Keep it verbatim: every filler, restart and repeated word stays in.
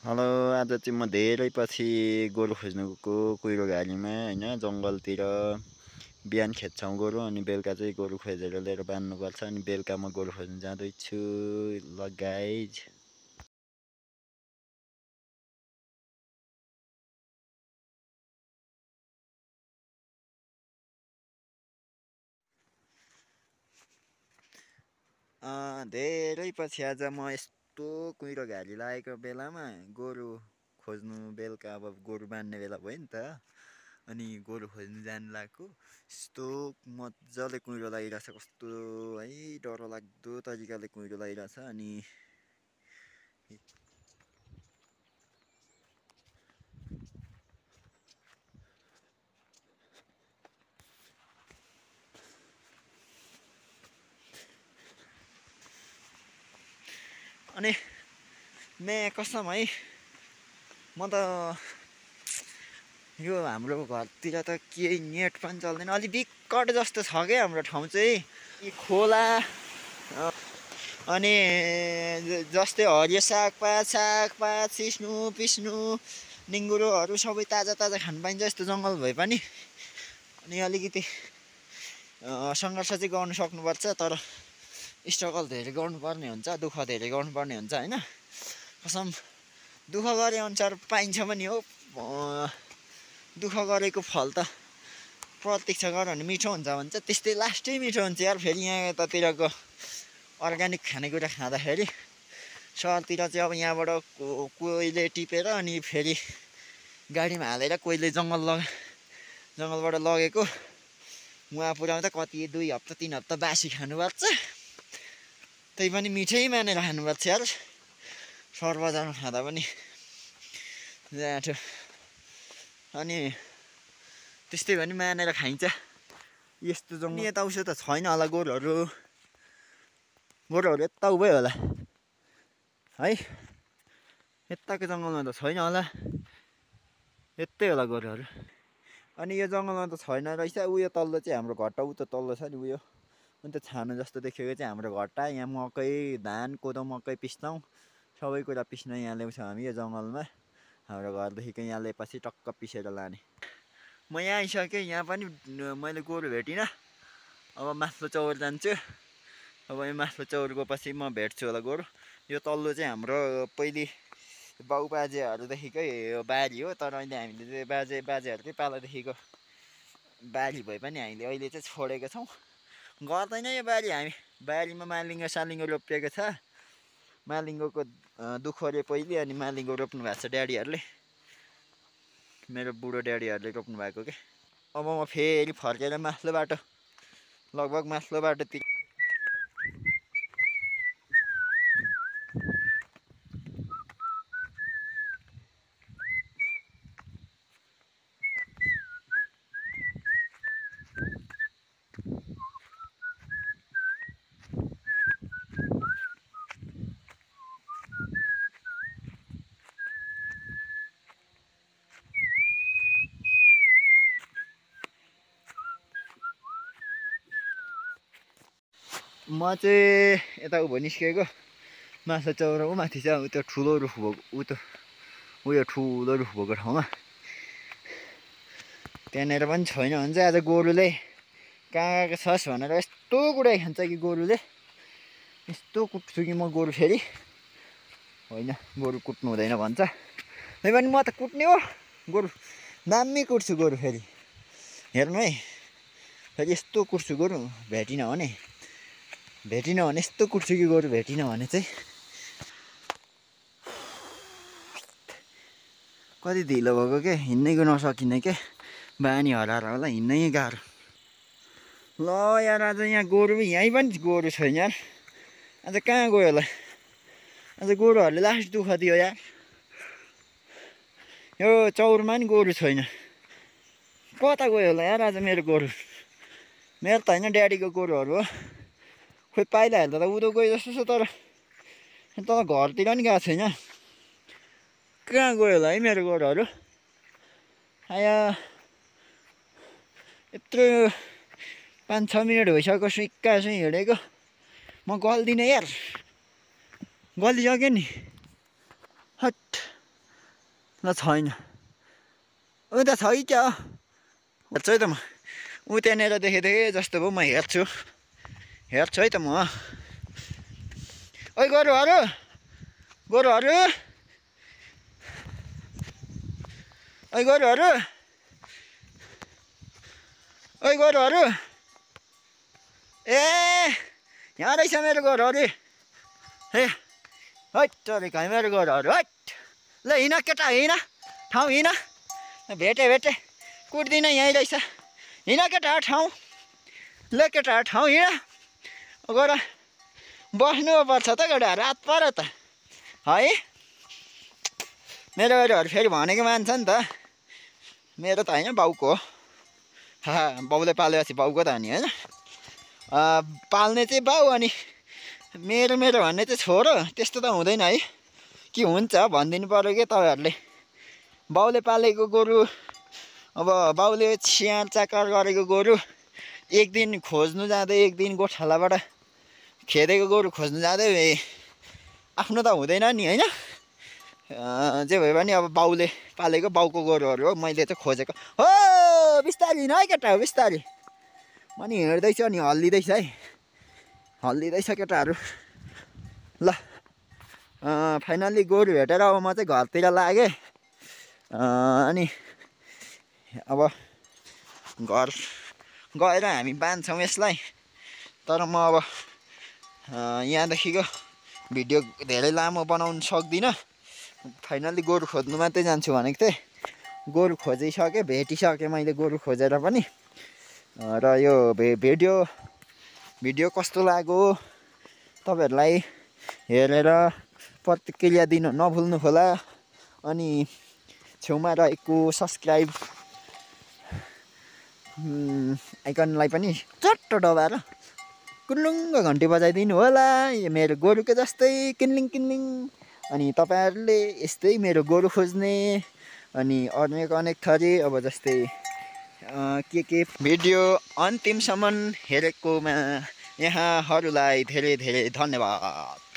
Hello, आज चाहिँ म धेरै पछि गोरु खोज्नु गएको कुहिरो घारीमा होइन, जङ्गलतिर। बिहान खेद्छौँ गोरु अनि बेलुका चाहिँ गोरु खोजेर लिएर बान्नुपर्छ अनि बेलुका म गोरु खोज्नु जाँदैछु। ल गाइज, धेरै पछि आज म यस्तो कुहिरो घारी लागेको बेलामा गोरु खोज्नु बेलुका अब गोरु बान्ने बेला भयो नि त। अनि गोरु खोज्नु जानु लागेको यस्तो मजाले कुहिरो लागिरहेछ, कस्तो है डर लाग्दो तरिकाले कुहिरो लागिरहेछ। अनि अनि मे कसम है, म त यो हाम्रो घरतिर त केही नेट पनि चल्दैन, अलि बिकट जस्तो छ क्या हाम्रो ठाउँ चाहिँ। यी खोला अनि जस्तै हरियो सागपात सागपात सिस्नु पिस्नु निङ्गुरोहरू सबै ताजा ताजा खानु पाइन्छ यस्तो जङ्गल भए पनि। अनि अलिकति सङ्घर्ष चाहिँ गर्नु सक्नुपर्छ, तर स्ट्रगल धेरै गर्नुपर्ने हुन्छ, दुःख धेरै गर्नुपर्ने हुन्छ होइन। कसम दुःख गरे अनुसार पाइन्छ पनि हो। दुःख गरेको फल त प्रतीक्षा गर भने मिठो हुन्छ भन्छ, त्यस्तै लास्टै मिठो हुन्छ यार। फेरि यहाँ यतातिरको अर्ग्यानिक खानेकुरा खाँदाखेरि सहरतिर चाहिँ अब यहाँबाट कोहीले टिपेर अनि फेरि गाडीमा हालेर कोहीले जङ्गल लग जङ्गलबाट लगेको उहाँ पुऱ्याउँदा कति दुई हप्ता तिन हप्ता बासी खानुपर्छ। त्यही पनि मिठै मानेर खानुपर्छ यार, सहर बजारमा खाँदा पनि जाँठो। अनि त्यस्तै पनि मानेर खाइन्छ यस्तो जङ्गल। यता उस्तो त छैन होला गोरुहरू, गोरुहरू यता उभै होला है, यताको जङ्गलमा त छैन होला, यतै होला गोरुहरू। अनि यो जङ्गलमा त छैन रहेछ। उयो तल्लो चाहिँ हाम्रो घट्टा, उ त तल्लो छ नि उयो, अन्त छानो जस्तो देखेको चाहिँ हाम्रो घट्टा। यहाँ मकै धान कोदो मकै पिस्छौँ, सबै कुरा पिस्न यहाँ ल्याउँछौँ हामी यो जङ्गलमा। हाम्रो घरदेखिको यहाँ ल्याएपछि टक्क पिसेर लाने। म यहाँ आइसकेँ, यहाँ पनि मैले गोरु भेटिनँ। अब माथिल्लो चौर जान्छु। अब यो माथिल्लो चौर गएपछि म भेट्छु होला गोरु। यो तल्लो चाहिँ हाम्रो पहिले बाउ बाजेहरूदेखिकै बारी हो, तर अहिले हामीले चाहिँ बाजे बाजेहरूकै पालादेखिको बारी भए पनि हामीले अहिले चाहिँ छोडेको छौँ, गर्दैन यो बारी। हामी बारीमा मालिङ्गो सालिङ्गो रोपिएको छ। मालिङ्गोको दुःखले पहिले अनि मालिङ्गो रोप्नु भएको छ ड्याडीहरूले, मेरो बुढो ड्याडीहरूले रोप्नु भएको के। अब म फेरि फर्केर माथिल्लो बाटो, लगभग माथिल्लो बाटोतिर म चाहिँ यता उभो निस्केको माछा चौर। ऊ माथि चाहिँ त्यो ठुलो रुख भएको, ऊ त उयो ठुलो रुख भएको ठाउँमा त्यहाँनिर पनि छैन भने चाहिँ आज गोरुले कहाँ गएको छस् भनेर यस्तो कुटाइ खान्छ कि गोरुले। यस्तो कुट्छु कि म गोरु फेरि, होइन गोरु कुट्नु हुँदैन भन्छ, नै पनि म त कुट्ने हो गोरु, दामी कुट्छु गोरु। फेरि हेर्नु है, फेरि यस्तो कुट्छु गोरु, भेटिनँ भने भेटिनँ भने यस्तो कुट्छु कि गोरु, भेटिनँ भने चाहिँ। कति ढिलो भएको के, हिँड्नै नसकिने के, बानी हराएर होला, हिँड्नै गाह्रो। ल यार आज यहाँ गोरु, यहीँ पनि गोरु छैन यार, आज कहाँ गयो होला। आज गोरुहरूले लास्ट दुःख दियो यार, यो चौरमा नि गोरु छैन, कता गयो होला यार आज मेरो गोरु। मेरो त होइन ड्याडीको गोरुहरू हो, खोइ पाइलाहरू त उदो गयो जस्तो छ, तर तल घरतिर नि गएको छैन। कहाँ गयो होला है मेरो गोरुहरू। आया यत्रो पाँच छ मिनट भइसक्यो सुइक्का सुई हिँडेको, म गल्दिनँ यार, गलिसक्यो नि हट। ल छैन उता छ कि क्या हेर्छु है त म ऊ त्यहाँनिर देखेँ जस्तो भयो म हेर्छु हेर्छु है त म ओइ गोरुहरू गोरुहरू ओइ गोरुहरू ओइ गोरुहरू ए यहाँ रहेछ मेरो गोरुहरू ए हैट तरिका मेरो गोरुहरू हैट ल हिँड केटा हिँड ठाउँ हिँड भेटे भेटे कुट्दिनँ यहीँ रहेछ हिँड केटा ठाउँ ल केटा ठाउँ हिँड गोर बस्नु पर्छ त गोडा रात पर्यो त है मेरो गोरुहरू फेरि भनेको मान्छ नि त मेरो त होइन बाउको हो हा बाउले पालेपछि बाउको त हो नि होइन पाल्ने चाहिँ बाउ अनि मेरो मेरो भन्ने चाहिँ छोरो त्यस्तो त हुँदैन है के हुन्छ भनिदिनु पऱ्यो कि तपाईँहरूले बाउले पालेको गोरु अब बाउले स्याहार चाकर गरेको गोरु एक दिन खोज्नु जाँदै एक दिन गोठालाबाट खेदेको गोरु खोज्नु जाँदै आफ्नो त हुँदैन नि होइन जे भए पनि अब बाउले पालेको बाउको गोरुहरू हो मैले चाहिँ खोजेको हो बिस्तारी हिँड है केटा हो बिस्तारी म नि हिँड्दैछु अनि हल्लिँदैछ है हल्लिँदैछ केटाहरू ल फाइनल्ली गोरु भेटेर अब म चाहिँ घरतिर लागेँ अनि अब घर गएर हामी बाँध्छौँ यसलाई तर म अब यहाँदेखिको भिडियो धेरै लामो बनाउन सक्दिनँ फाइनल्ली गोरु खोज्नु मात्रै जान्छु भनेको थिएँ गोरु खोजिसकेँ भेटिसकेँ मैले गोरु खोजेर पनि र यो भे भिडियो भिडियो कस्तो लाग्यो तपाईँहरूलाई हेरेर प्रतिक्रिया दिन नभुल्नु होला अनि छेउमा रहेको सब्सक्राइब आइकनलाई पनि चट्ट दबाएर कुलुङ्ग घन्टी बजाइदिनु होला यो मेरो गोरुको जस्तै किन्लिङ किन्लिङ अनि तपाईँहरूले यस्तै मेरो गोरु खोज्ने अनि अनेक अनेक थरी अब जस्तै के के भिडियो अन्तिमसम्म हेरेकोमा यहाँहरूलाई धेरै धेरै धन्यवाद।